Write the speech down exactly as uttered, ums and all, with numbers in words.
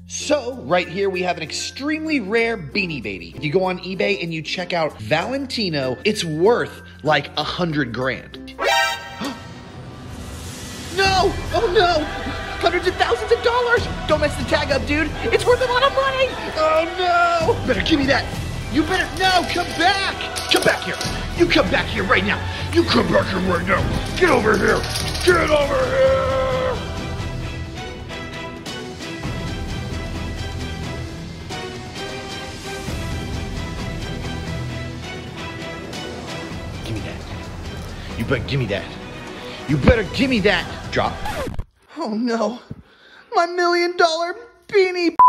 So, right here we have an extremely rare Beanie Baby. If you go on eBay and you check out Valentino, it's worth like a hundred grand. No! Oh no! Hundreds of thousands of dollars! Don't mess the tag up, dude! It's worth a lot of money! Oh no! Better give me that! You better, no! Come back! Come back here! You come back here right now! You come back here right now! Get over here! Get over here! Give me that. You better give me that. You better give me that. Drop. Oh no. My million dollar beanie.